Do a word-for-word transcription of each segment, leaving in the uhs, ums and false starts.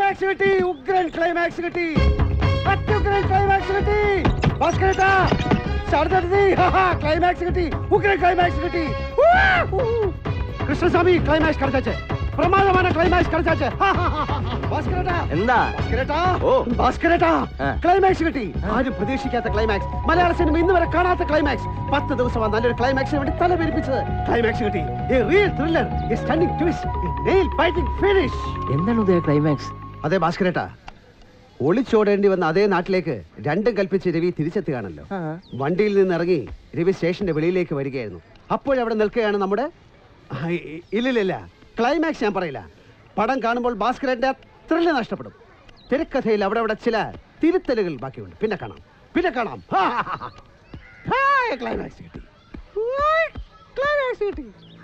Climax കിട്ടി, ഉഗ്രൻ climax കിട്ടി, അത്യുഗ്രൻ ക്ലൈമാക്സ് കിട്ടി. ഭാസ്കരേട്ടാ ചാടുതട്ടി, ക്ലൈമാക്സ് കിട്ടി, ഉഗ്രൻ ക്ലൈമാക്സ് കിട്ടി. കൃഷ്ണസ്വാമി ക്ലൈമാക്സ് കളിച്ചാച്ച്, പ്രമാദமான ക്ലൈമാക്സ് കളിച്ചാച്ച്. എന്താ ഭാസ്കരേട്ടാ? ഓ ഭാസ്കരേട്ടാ, ക്ലൈമാക്സ് കിട്ടി. ആരും പ്രതീക്ഷിക്കാത്ത ക്ലൈമാക്സ്, മലയാള സിനിമ ഇന്ന് വരെ കാണാത്ത ക്ലൈമാക്സ്. പത്ത് ദിവസമാണ് നല്ലൊരു ക്ലൈമാക്സിന് വേണ്ടി തല പെരുപ്പിച്ചത്. ക്ലൈമാക്സ് കിട്ടി. A real thriller, a stunning twist, a nail biting finish. എന്താണ് ഉദയ ക്ലൈമാക്സ്? അതെ ഭാസ്കരേട്ടാ, ഒളിച്ചോടേണ്ടി വന്ന അതേ നാട്ടിലേക്ക് രണ്ടും കൽപ്പിച്ച് രവി തിരിച്ചെത്തുകയാണല്ലോ. വണ്ടിയിൽ നിന്ന് ഇറങ്ങി രവി സ്റ്റേഷന്റെ വെളിയിലേക്ക് വരികയായിരുന്നു. അപ്പോഴവിടെ നിൽക്കുകയാണ് നമ്മുടെ ഇല്ലില്ല ക്ലൈമാക്സ് ഞാൻ പറയില്ല. പടം കാണുമ്പോൾ ഭാസ്കരന്റെ ത്രില്ല് നഷ്ടപ്പെടും. തിരക്കഥയിൽ അവിടെ അവിടെ ചില തിരുത്തലുകൾ ബാക്കിയുണ്ട്. പിന്നെ കാണാം, പിന്നെ കാണാം. ക്ലൈമാക്സ് കിട്ടി, ക്ലൈമാക്സ് കിട്ടി.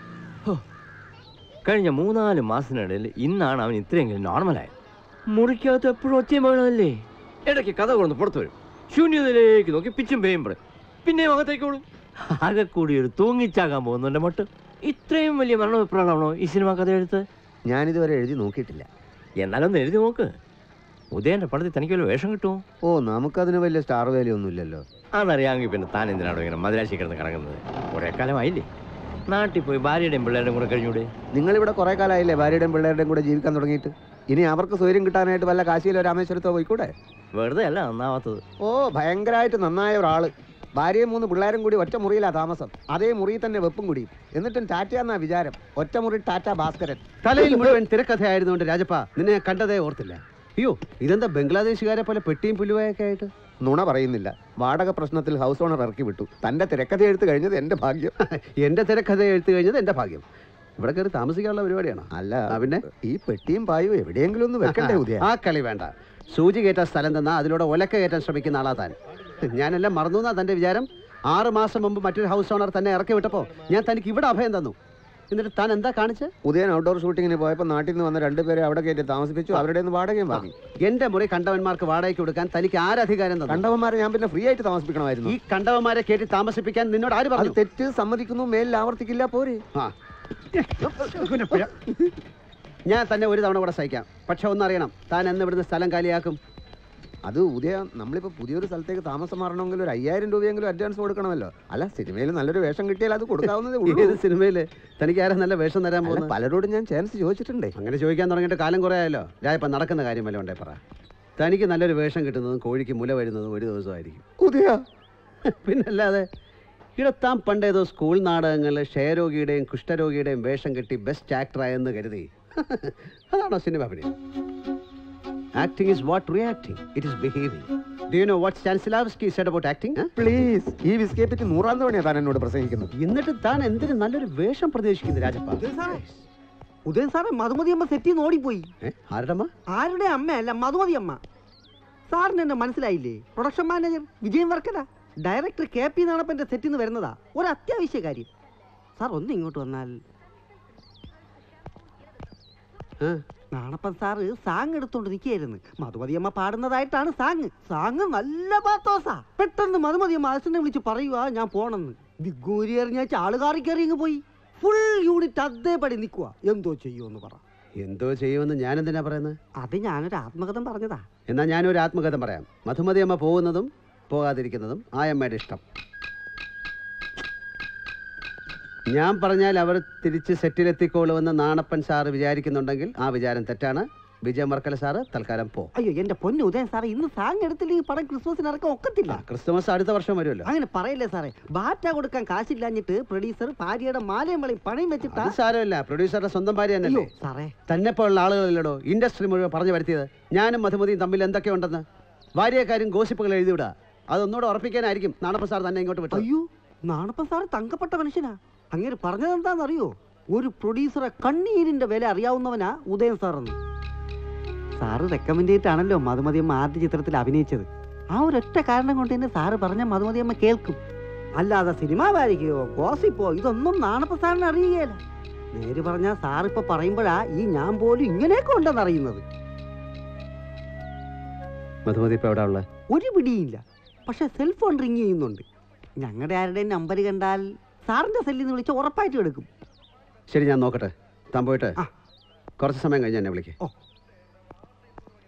കഴിഞ്ഞ മൂന്നാല് മാസത്തിനിടയിൽ ഇന്നാണ് അവൻ ഇത്രയെങ്കിലും നോർമലായത്. മുറിക്കകത്ത് എപ്പോഴും ഒച്ചയും വേണമല്ലേ. ഇടയ്ക്ക് കഥ കൊണ്ടു പുറത്തു വരും, ശൂന്യതയിലേക്ക് നോക്കി പിച്ചും പേയുമ്പോഴേ പിന്നെയും അകത്തേക്കോളും. ആകെ കൂടി ഒരു തൂങ്ങിച്ചാകാൻ പോകുന്നുണ്ട് മട്ട്. ഇത്രയും വലിയ മരണപ്രാണമാണോ ഈ സിനിമ കഥ എഴുത്ത്? ഞാനിതുവരെ എഴുതി നോക്കിയിട്ടില്ല. എന്നാലൊന്ന് എഴുതി നോക്ക്. ഉദയന്റെ പടത്തിൽ തനിക്ക് വല്ല വേഷം കിട്ടുമോ? ഓ, നമുക്കതിന് വലിയ സ്റ്റാർ വാല്യൂ ഒന്നുമില്ലല്ലോ. അതറിയാമെങ്കിൽ പിന്നെ താൻ എന്തിനാണോ ഇങ്ങനെ മദ്രാശി കിടന്ന് കറങ്ങുന്നത്? കുറെ കാലമായില്ലേ നാട്ടിൽ പോയി ഭാര്യയുടെയും പിള്ളേരുടെയും കൂടെ കഴിഞ്ഞൂടെ? നിങ്ങളിവിടെ കുറെ കാലമായില്ലേ ഭാര്യയുടെയും പിള്ളേരുടെയും കൂടെ ജീവിക്കാൻ തുടങ്ങിയിട്ട്? ഇനി അവർക്ക് സൗകര്യം കിട്ടാനായിട്ട് വല്ല കാശിയിലോ രാമേശ്വരത്തോ പോയിക്കൂടെ? വെറുതെ അല്ല നന്നാവാത്തത്. ഓ, ഭയങ്കരമായിട്ട് നന്നായ ഒരാള്. ഭാര്യയും മൂന്ന് പിള്ളേരും കൂടി ഒറ്റ മുറിയിലാ താമസം. അതേ മുറിയിൽ തന്നെ വെപ്പും കൂടിയും. എന്നിട്ടും ടാറ്റ എന്നാ വിചാരം. ഒറ്റ മുറി ടാറ്റ ഭാസ്കരൻ. തലയിൽ മുഴുവൻ തിരക്കഥയായിരുന്നുകൊണ്ട് രാജപ്പ നിന്നെ കണ്ടതേ ഓർത്തില്ല. അയ്യോ, ഇതെന്താ ബംഗ്ലാദേശുകാരെ പോലെ പെട്ടിയും പുല്ലുവായൊക്കെ ആയിട്ട്? നുണ പറയുന്നില്ല. വാടക പ്രശ്നത്തിൽ ഹൗസ് ഓണർ ഇറക്കി വിട്ടു. തന്റെ തിരക്കഥ എഴുത്ത് കഴിഞ്ഞത് എന്റെ ഭാഗ്യം. എന്റെ തിരക്കഥ എഴുത്ത് കഴിഞ്ഞത് എന്റെ ഭാഗ്യം. ഇവിടെ കയറി താമസിക്കാനുള്ള പരിപാടിയാണ്. അല്ല പിന്നെ ഈ പെട്ടിയും പായും എവിടെയെങ്കിലും ഒന്ന് വെക്കണ്ടേ ഉദയ? ആ കളി വേണ്ട. സൂചി കയറ്റാൻ സ്ഥലം തന്നാ അതിലൂടെ ഒലക്ക കയറ്റാൻ ശ്രമിക്കുന്ന ആളാ താൻ. ഞാനെല്ലാം മറന്നു എന്നാ തന്റെ വിചാരം? ആറ് മാസം മുമ്പ് മറ്റൊരു ഹൗസ് ഓണർ തന്നെ ഇറക്കി വിട്ടപ്പോ ഞാൻ തനിക്ക് ഇവിടെ അഭയം തന്നു. എന്നിട്ട് താൻ എന്താ കാണിച്ച്? ഉദയൻ ഔട്ട്ഡോർ ഷൂട്ടിങ്ങിന് പോയപ്പോൾ നാട്ടിൽ നിന്ന് വന്ന രണ്ടുപേരെ അവിടെ കയറ്റി താമസിപ്പിച്ചു. അവരുടെ നിന്ന് വാടകയും വാങ്ങി. എന്റെ മുറി കണ്ടവന്മാർക്ക് വാടകയ്ക്ക് കൊടുക്കാൻ തനിക്ക് ആരധികാരം തന്നു? കണ്ടവന്മാരെ ഞാൻ പിന്നെ ഫ്രീ ആയിട്ട് താമസിപ്പിക്കണമായിരുന്നു. ഈ കണ്ടവന്മാരെ കയറ്റി താമസിപ്പിക്കാൻ നിന്നോട് ആര് പറഞ്ഞു? തെറ്റ് സമ്മതിക്കുന്നു, മേലിൽ ആവർത്തിക്കില്ല പോരെ. ആ, ഞാൻ തന്നെ ഒരു തവണ കൂടെ സഹിക്കാം. പക്ഷെ ഒന്നറിയണം, താൻ എന്ന് ഇവിടുന്ന് സ്ഥലം കാലിയാക്കും? അത് ഉദയ, നമ്മളിപ്പോ പുതിയൊരു സ്ഥലത്തേക്ക് താമസം മാറണമെങ്കിൽ ഒരു അയ്യായിരം രൂപയെങ്കിലും അഡ്വാൻസ് കൊടുക്കണമല്ലോ. അല്ല, സിനിമയിൽ നല്ലൊരു വേഷം കിട്ടിയാൽ അത് കൊടുക്കാവുന്നതേ ഉള്ളൂ. ഏത് സിനിമയില് തനിക്ക് ആരും നല്ല വേഷം തരാൻ പോകുന്നത്? പലരോടും ഞാൻ ചാൻസ് ചോദിച്ചിട്ടുണ്ടേ. അങ്ങനെ ചോദിക്കാൻ തുടങ്ങിയിട്ട് കാലം കുറേ ആയല്ലോ. ഞാൻ ഇപ്പം നടക്കുന്ന കാര്യം വല്ല ഉണ്ടേ പറ. തനിക്ക് നല്ലൊരു വേഷം കിട്ടുന്നതും കോഴിക്ക് മുല വരുന്നതും ഒരു ദിവസമായിരിക്കും ഉദയ. പിന്നല്ലാതെ ഇടത്താൻ പണ്ടേതോ സ്കൂൾ നാടകങ്ങളിൽ ക്ഷയരോഗിയുടെയും കുഷ്ഠരോഗിയുടെയും വേഷം കെട്ടി ബെസ്റ്റ് ആക്ടറായെന്ന് കരുതി അതാണോ സിനിമ അഭിനയം? Acting is what reacting. It is behaving. Do you know what Stanislavski said about acting? Huh? Please, ഈ വിസ്കയെ പറ്റി നൂറാം തവണയാണ് താൻ എന്നോട് പ്രസംഗിക്കുന്നത്. എന്നിട്ട് താൻ എന്തിന് നല്ലൊരു വേഷം പ്രതീക്ഷിക്കുന്നു രാജപ്പ? ഉദയൻ സാറേ, മധുമതി അമ്മ സെറ്റിൽ നിന്ന് ഓടിപ്പോയി. ആരുടെ അമ്മ? ആരുടെ അമ്മയല്ല, മധുമതി അമ്മ. സാറിന് എന്നെ മനസ്സിലായില്ലേ? Production manager Vijayan Varkala, director K P നാണപ്പന്റെ സെറ്റിൽ നിന്ന് വരുന്നതാ. ഒരു അത്യാവശ്യ കാര്യം. സാർ ഒന്ന് ഇങ്ങോട്ട് വന്നാൽ. നാണപ്പൻ സാറ് സാങ് എടുത്തോണ്ട് നിൽക്കുകയായിരുന്നു. മധുമതിയമ്മ പാടുന്നതായിട്ടാണ് സാങ്. സാങ് നല്ല പാത്തോസാ. പെട്ടെന്ന് മധുമതിയമ്മ അച്ഛനെ വിളിച്ച് പറയുക ഞാൻ പോണെന്ന്. ദിഗൂരി എറിഞ്ഞ ചാളുകാറി കയറി ഇങ്ങ് പോയി. ഫുൾ യൂണിറ്റ് അതേപടി നിൽക്കുക. എന്തോ ചെയ്യുമെന്ന് പറ. എന്തോ ചെയ്യുമെന്ന് ഞാൻ എന്തിനാ പറയുന്നത്? അത് ഞാനൊരു ആത്മകഥം പറഞ്ഞതാ. എന്നാ ഞാനൊരു ആത്മകഥം പറയാം. മധുമതിയമ്മ പോകുന്നതും പോകാതിരിക്കുന്നതും ആ അമ്മയുടെ ഇഷ്ടം. ഞാൻ പറഞ്ഞാൽ അവർ തിരിച്ച് സെറ്റിലെത്തിക്കോളുമെന്ന് നാണപ്പൻ സാറ് വിചാരിക്കുന്നുണ്ടെങ്കിൽ ആ വിചാരം തെറ്റാണ്. വിജയൻ വർക്കല സാറ് തൽക്കാലം പോ. അയ്യോ എന്റെ പൊന്നു ഉദയൻ സാറേ, ഇന്ന് സാങ് എടുത്തില്ലെങ്കിൽ പടം ക്രിസ്മസിന് ഇറക്കാൻ ഒക്കത്തില്ല. ക്രിസ്മസ് അടുത്ത വർഷം വരുമല്ലോ. അങ്ങനെ പറയല്ലേ സാറേ. ബാറ്റ കൊടുക്കാൻ കാശില്ലാഞ്ഞിട്ട് പ്രൊഡ്യൂസർ ഭാര്യയുടെ മാലയും വളയും പണയം വെച്ചിട്ടാ. സാരമില്ല, പ്രൊഡ്യൂസറുടെ സ്വന്തം ഭാര്യ തന്നെയല്ലേ സാറേ. തന്നെ പോലുള്ള ആളുകളില്ലടോ ഇൻഡസ്ട്രി മുഴുവൻ പറഞ്ഞു വരുത്തിയത്. ഞാനും മധുമതിയും തമ്മിൽ എന്തൊക്കെ ഉണ്ടെന്ന് ഭാര്യക്കാരും ഗോസിപ്പുകൾ എഴുതിവിടാ. അതൊന്നുകൂടെ ഉറപ്പിക്കാനായിരിക്കും നാണപ്പൻ സാർ തന്നെ ഇങ്ങോട്ട് വിട്ടു. അയ്യോ, നാണപ്പൻ സാർ തങ്കപ്പെട്ട മനുഷ്യനാ. അങ്ങനെ പറഞ്ഞതെന്താണെന്നറിയോ? ഒരു പ്രൊഡ്യൂസറെ കണ്ണീരിന്റെ വില അറിയാവുന്നവനാ ഉദയൻ സാറെന്ന്. സാറ് റെക്കമെൻഡ് ചെയ്തിട്ടാണല്ലോ മധുമതിയമ്മ ആദ്യ ചിത്രത്തിൽ അഭിനയിച്ചത്. ആ ഒരൊറ്റ കാരണം കൊണ്ട് തന്നെ സാറ് പറഞ്ഞ മധുമതിയമ്മ കേൾക്കും. അല്ലാതെ സിനിമ വാരികയോ ഗോസിപ്പോ ഇതൊന്നും നാണപ്പൻ സാറിന് അറിയുകയല്ല. നേര് പറഞ്ഞാൽ സാറിപ്പോ പറയുമ്പോഴാ ഈ ഞാൻ പോലും ഇങ്ങനെയൊക്കെ ഉണ്ടെന്ന് അറിയുന്നത്. മധുമതി ഇപ്പൊ എവിടെ ഉള്ളത്? ഒരു പിടിയില്ല. പക്ഷെ സെൽഫോൺ റിങ് ചെയ്യുന്നുണ്ട്. ഞങ്ങളുടെ ആരുടെയും നമ്പർ കണ്ടാൽ സാറിന്റെ സെല്ലിൽ നിന്ന് വിളിച്ച് ഉറപ്പായിട്ട് എടുക്കും. ശരി, ഞാൻ നോക്കട്ടെ. താൻ പോയിട്ട് കുറച്ച് സമയം കഴിഞ്ഞ് എന്നെ വിളിക്കേ.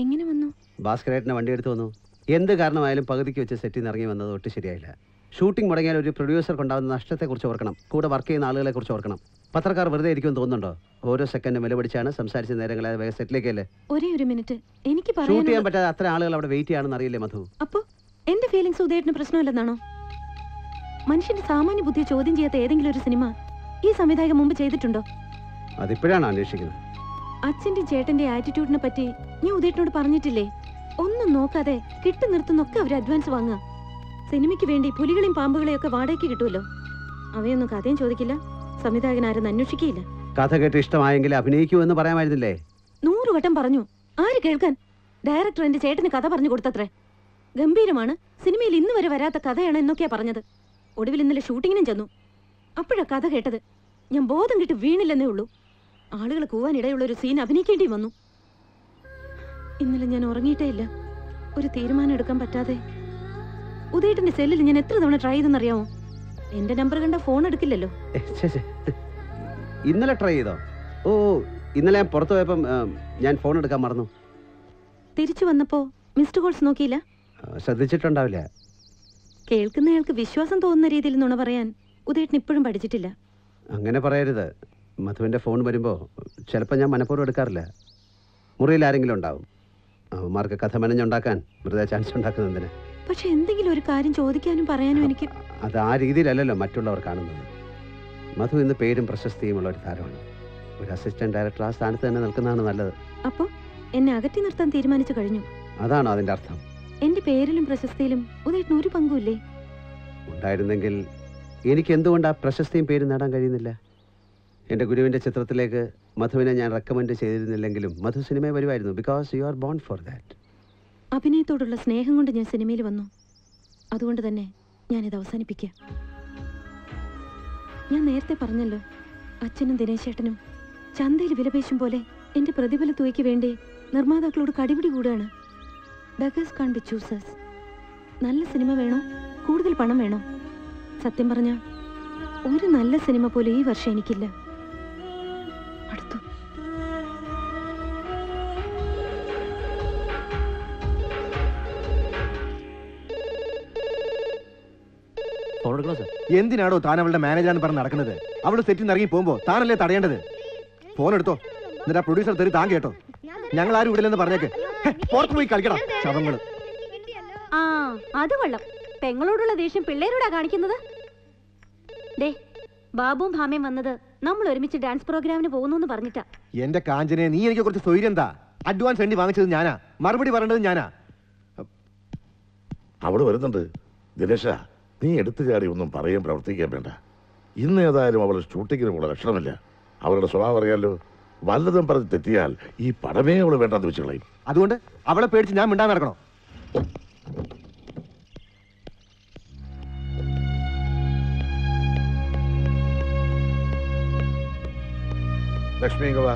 എങ്ങനെ വന്നു? ഭാസ്കരേട്ടനെ വണ്ടി എടുത്തു വന്നു. എന്ത് കാരണമായാലും പകുതിക്ക് വെച്ച് സെറ്റിൽ നിന്ന് ഇറങ്ങി വന്നത് ഒട്ടും ശരിയായില്ല. ഷൂട്ടിംഗ് മുടങ്ങിയാൽ ഒരു പ്രൊഡ്യൂസർക്ക് ഉണ്ടാകുന്ന നഷ്ടത്തെക്കുറിച്ച് ഓർക്കണം, കൂടെ വർക്ക് ചെയ്യുന്ന ആളുകളെ കുറിച്ച് ഓർക്കണം. പത്രക്കാർ വെറുതെ ഇരിക്കുമെന്ന് തോന്നുന്നുണ്ടോ? ഓരോ സെക്കൻഡ് വിലപിടിച്ചാണ് സംസാരിച്ച നേരങ്ങളെ വേഗം സെറ്റിലേക്കല്ലേ. ഒരേ ഒരു മിനിറ്റ്, എനിക്ക് ഷൂട്ട് ചെയ്യാൻ പറ്റാതെ അത്ര ആളുകൾ അവിടെ വെയിറ്റ് ചെയ്യാണെന്ന് അറിയില്ലേ മധു? അപ്പൊ എന്റെ ഫീലിംഗ്സ് ഉദയേട്ടന് പ്രശ്നമില്ലെന്നാണോ? മനുഷ്യന്റെ സാമാന്യ ബുദ്ധി ചോദ്യം ചെയ്യാത്ത ഏതെങ്കിലും ഒരു സിനിമ ഈ സംവിധായകൻ മുമ്പ് ചെയ്തിട്ടുണ്ടോ? അതിപ്പോഴാണ് അന്വേഷിക്കുന്നത്. അച്ഛന്റെ ചേട്ടന്റെ ആറ്റിറ്റ്യൂഡിനെ പറ്റി ഞാൻ ഉദയേട്ടനോട് പറഞ്ഞിട്ടില്ലേ? ഒന്നും നോക്കാതെ കിട്ടു നിർത്തുന്നൊക്കെ അവർ അഡ്വാൻസ് വാങ്ങുക. സിനിമയ്ക്ക് വേണ്ടി പുലികളെയും പാമ്പുകളെയും ഒക്കെ വാടകയ്ക്ക് കിട്ടുമല്ലോ. അവയൊന്നും കഥയും ചോദിക്കില്ല, സംവിധായകൻ ആരെന്ന് അന്വേഷിക്കുകയില്ല. കഥ കേട്ട് ഇഷ്ടമായെങ്കിൽ അഭിനയിക്കൂ എന്ന് പറയാമായിരുന്നില്ലേ? നൂറ് വട്ടം പറഞ്ഞു, ആര് കേൾക്കാൻ? ഡയറക്ടർ എന്റെ ചേട്ടന് കഥ പറഞ്ഞു കൊടുത്തത്രേ. ഗംഭീരമാണ്, സിനിമയിൽ ഇന്ന് വരെ വരാത്ത കഥയാണ് എന്നൊക്കെയാ പറഞ്ഞത്. ഒടുവിൽ ഇന്നലെ ഷൂട്ടിങ്ങിനും ചെന്നു. അപ്പോഴാ കഥ കേട്ടത്. ഞാൻ ബോധം കിട്ടി വീണില്ലെന്നേ ഉള്ളൂ. ആളുകൾ കൂവാനിടയുള്ള ഒരു സീൻ അഭിനയിക്കേണ്ടി വന്നു. ഇന്നലെ ഞാൻ ഉറങ്ങിയിട്ടേ ഇല്ല. ഒരു തീരുമാനം എടുക്കാൻ പറ്റാതെ ഉദയേട്ടന്റെ സെല്ലിൽ ഞാൻ എത്ര തവണ ട്രൈ ചെയ്തെന്നറിയാമോ? എന്റെ നമ്പർ കണ്ട ഫോൺ എടുക്കില്ലല്ലോ. ഇന്നലെ ട്രൈ ചെയ്തോ? ഓ, ഇന്നലെ ഞാൻ പുറത്തു പോയപ്പം ഞാൻ ഫോൺ എടുക്കാൻ മറന്നു. തിരിച്ചു വന്നപ്പോ മിസ്ഡ് കോൾസ് നോക്കിയില്ല? ശ്രദ്ധിച്ചിട്ടുണ്ടാവില്ല. കേൾക്കുന്നയാൾക്ക് വിശ്വാസം തോന്നുന്ന രീതിയിൽ നുണ പറയാൻ ഉദയേട്ടൻ ഇപ്പോഴും പഠിച്ചിട്ടില്ല. അങ്ങനെ പറയരുത്. മധുവിന്റെ ഫോൺ വരുമ്പോ ചിലപ്പോൾ ഞാൻ മനഃപൂർവ്വം എടുക്കാറില്ല. മുറിയിൽ ആരെങ്കിലും ഉണ്ടാവും. അവന്മാർക്ക് കഥ മെനഞ്ഞുണ്ടാക്കാൻ വെറുതെ ചാൻസ് ഉണ്ടാക്കുന്നതിന്. പക്ഷെ എന്തെങ്കിലും ഒരു കാര്യം ചോദിക്കാനും പറയാനും എനിക്ക് അത് ആ രീതിയിലല്ലല്ലോ മറ്റുള്ളവർ കാണുന്നത്. മധു ഇന്ന് പേരും പ്രശസ്തിയും ഉള്ള ഒരു താരമാണ്. ഒരു അസിസ്റ്റന്റ് ഡയറക്ടർ ആ സ്ഥാനത്ത് തന്നെ നിൽക്കുന്നതാണ് നല്ലത്. അപ്പോ എന്നെ അകറ്റി നിർത്താൻ തീരുമാനിച്ചു കഴിഞ്ഞു. അതാണോ അതിന്റെ അർത്ഥം? എന്റെ പേരിലും പ്രശസ്തിയിലും ഉദയേട്ടന് ഒരു പങ്കുമില്ലേ? ഉണ്ടായിരുന്നെങ്കിൽ എനിക്ക് എന്തുകൊണ്ട് ആ പ്രശസ്തിയും പേരും നേടാൻ കഴിയുന്നില്ല? എൻ്റെ ഗുരുവിൻ്റെ ചിത്രത്തിലേക്ക് മധുവിനെ ഞാൻ റെക്കമെൻഡ് ചെയ്തിരുന്നില്ലെങ്കിലും മധു സിനിമയിൽ വരുമായിരുന്നു. Because you are born for that. അഭിനയത്തോടുള്ള സ്നേഹം കൊണ്ട് ഞാൻ സിനിമയിൽ വന്നു. അതുകൊണ്ട് തന്നെ ഞാനിത് അവസാനിപ്പിക്കുക. ഞാൻ നേരത്തെ പറഞ്ഞല്ലോ, അച്ഛനും ദിനേശേട്ടനും ചന്തയിൽ വിലപേശും പോലെ എന്റെ പ്രതിഫല തുകയ്ക്ക് വേണ്ടി നിർമ്മാതാക്കളോട് കടിപിടി കൂടുകയാണ്. Beggars can't be choosers. നല്ല സിനിമ വേണോ, കൂടുതൽ പണം വേണോ? സത്യം പറഞ്ഞ ഒരു നല്ല സിനിമ പോലെ ഈ വർഷം എനിക്കില്ല. അടുത്തു എന്തിനാണോ താൻ അവളുടെ മാനേജറാണ് പറഞ്ഞ് നടക്കുന്നത്? അവള് സെറ്റിൽ നിന്ന് ഇറങ്ങി പോകുമ്പോ താനല്ലേ തടയേണ്ടത്? ഫോൺ എടുത്തോ, എന്നിട്ട് ആ പ്രൊഡ്യൂസർ തരി താൻ കേട്ടോ. ഞങ്ങൾ ആരും ഇവിടില്ലെന്ന് പറഞ്ഞേക്ക്. പുറത്തു പോയി കളിക്കണം ശവങ്ങള്. ആ അത് കൊള്ളാം. പെങ്ങളോടുള്ള ദേഷ്യം പിള്ളേരോടാ കാണിക്കുന്നത്. ദേ, ബാബുവും ഭാമയും വന്നത് നമ്മൾ ഒരുമിച്ച് ഡാൻസ് പ്രോഗ്രാമിന് പോകുന്നു പറഞ്ഞിട്ടാ. എന്റെ കാഞ്ചനെ, നീ എനിക്ക് കുറച്ച് സ്വൈര്യം എന്താ? അഡ്വാൻസ് എണ്ണി വാങ്ങിച്ചത് ഞാനാ, മറുപടി പറയേണ്ടത് ഞാനാ. അവള് വരുന്നുണ്ട്. ദിനേശ, നീ എടുത്തു ചാടി ഒന്നും പറയാൻ പ്രവർത്തിക്കാൻ വേണ്ട. ഇന്ന് ഏതായാലും അവൾ ഷൂട്ടിങ്ങിന് കൂടെ ലക്ഷണമില്ല. അവളുടെ സ്വഭാവം അറിയാലോ. വല്ലതും പറഞ്ഞ് തെറ്റിയാൽ ഈ പടമേ അവള് വേണ്ടാന്ന് വെച്ച് കളയും. അതുകൊണ്ട് അവളെ പേടിച്ച് ഞാൻ മിണ്ടാൻ നടക്കണോ? ലക്ഷ്മി വാ.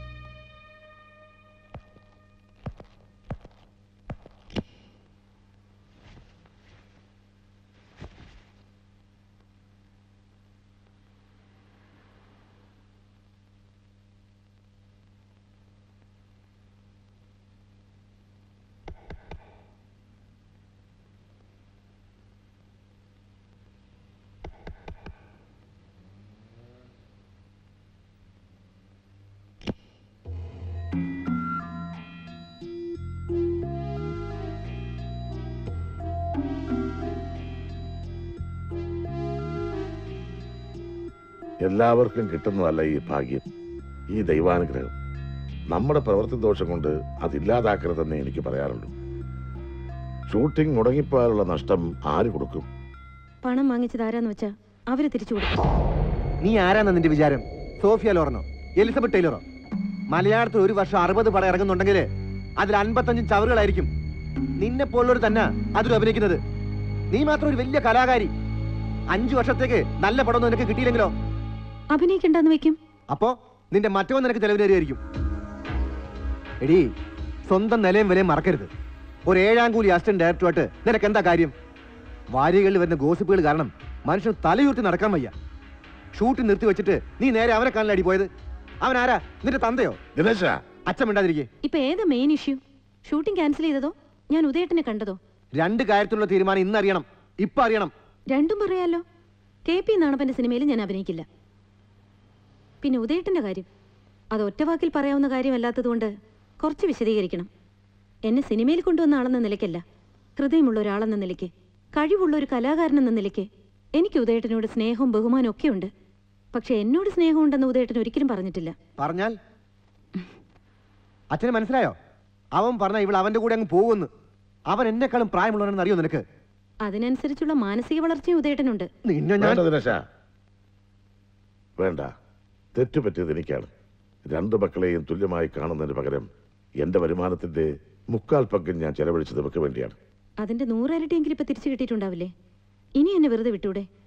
എല്ലാവർക്കും കിട്ടുന്നതല്ല ഈ ഭാഗ്യം, ഈ ദൈവാനുഗ്രഹം. നമ്മുടെ പ്രവൃത്തി ദോഷം കൊണ്ട് അതില്ലാതാക്കരുതെന്നേ എനിക്ക് പറയാറുള്ളൂ. ഷൂട്ടിംഗ് മുടങ്ങിപ്പോയാലുള്ള നഷ്ടം ആര് കൊടുക്കും? പണം വാങ്ങിച്ചത് ആരാന്ന് വെച്ചാ അവര് തിരിച്ചു കൊടുക്കും. നീ ആരാന്ന നിന്റെ വിചാരം? സോഫിയ ലോറനോ എലിസബത്ത് ടൈലറോ? മലയാളത്തിൽ ഒരു വർഷം അറുപത് പടം ഇറങ്ങുന്നുണ്ടെങ്കിൽ അതിൽ അൻപത്തഞ്ചും ചവറുകളായിരിക്കും. നിന്നെ പോലുള്ളവർ തന്നെ അതിൽ അഭിനയിക്കുന്നത്. നീ മാത്രം ഒരു വലിയ കലാകാരി. അഞ്ചു വർഷത്തേക്ക് നല്ല പടമൊന്നും നിനക്ക് കിട്ടിയില്ലെങ്കിലോ? അഭിനയിക്കണ്ടെന്ന് വെക്കും. അപ്പോ നിന്റെ മറ്റോ നിനക്ക് ചെലവിനേറിയായിരിക്കും. എടീ, സ്വന്തം നിലയും വിലയും മറക്കരുത്. ഒരു ഏഴാം കൂലി അസിസ്റ്റന്റ് ഡയറക്ടറുമായിട്ട് നിനക്ക് എന്താ കാര്യം? വാരികളിൽ വരുന്ന ഗോസിപ്പുകൾ കാരണം മനുഷ്യൻ തലയുർത്തി നടക്കാൻ വയ്യ. ഷൂട്ട് നിർത്തി വെച്ചിട്ട് നീ നേരെ അവനെ കാണലടി പോയത്. അവൻ ആരാ? നിന്റെ തന്തയോ? ദിനേശ, അച്ഛൻ മിണ്ടാതിരിക്കേ. ഇപ്പൊ ഏത് മെയിൻ ഇഷ്യൂ? ഷൂട്ടിംഗ് ക്യാൻസൽ ചെയ്തതോ ഞാൻ ഉദയേട്ടനെ കണ്ടതോ? രണ്ട് കാര്യത്തിലുള്ള തീരുമാനം ഇന്ന് അറിയണം, ഇപ്പൊ അറിയണം. രണ്ടും പറയാലോ. കെ പി നാണപ്പന്റെ സിനിമയിൽ ഞാൻ അഭിനയിക്കില്ല. പിന്നെ ഉദയേട്ടന്റെ കാര്യം, അത് ഒറ്റവാക്കിൽ പറയാവുന്ന കാര്യമല്ലാത്തതുകൊണ്ട് കുറച്ച് വിശദീകരിക്കണം. എന്നെ സിനിമയിൽ കൊണ്ടുവന്ന ആളെന്ന നിലയ്ക്കല്ല, ഹൃദയമുള്ള ഒരാളെന്ന നിലയ്ക്ക്, കഴിവുള്ള ഒരു കലാകാരനെന്ന നിലയ്ക്ക് എനിക്ക് ഉദയേട്ടനോട് സ്നേഹവും ബഹുമാനവും ഒക്കെ ഉണ്ട്. പക്ഷെ എന്നോട് സ്നേഹമുണ്ടെന്ന് ഉദയേട്ടൻ ഒരിക്കലും പറഞ്ഞിട്ടില്ല. പറഞ്ഞാൽ അച്ഛന് മനസ്സിലായോ? അവൻ പറഞ്ഞ ഇവൾ അവന്റെ കൂടെ അങ്ങ് പോകുന്നു. അവൻ എന്നെക്കാളും പ്രായമുള്ളവനെന്ന് അറിയോ നിനക്ക്? അതിനനുസരിച്ചുള്ള മാനസിക വളർച്ചയും ഉദയേട്ടനുണ്ട്. വേണ്ട, തെറ്റുപറ്റിയത് എനിക്കാണ്. രണ്ടു മക്കളെയും തുല്യമായി കാണുന്നതിന് പകരം എന്റെ വരുമാനത്തിന്റെ മുക്കാൽ പങ്കും ഞാൻ ചെലവഴിച്ചത് ഇവർക്ക് വേണ്ടിയാണ്. അതിന്റെ നൂറരട്ടിയെങ്കിലും ഇപ്പൊ തിരിച്ചു കിട്ടിയിട്ടുണ്ടാവില്ലേ? ഇനി എന്നെ വെറുതെ വിട്ടൂടെ?